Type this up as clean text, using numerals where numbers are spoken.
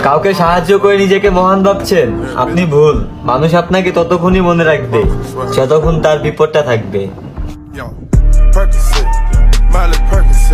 কাউকে সাহায্য করে নিজেকে মহান ভাবছেন, আপনি ভুল। মানুষ আপনাকে ততক্ষণই মনে রাখবে যতক্ষণ তার বিপদটা থাকবে।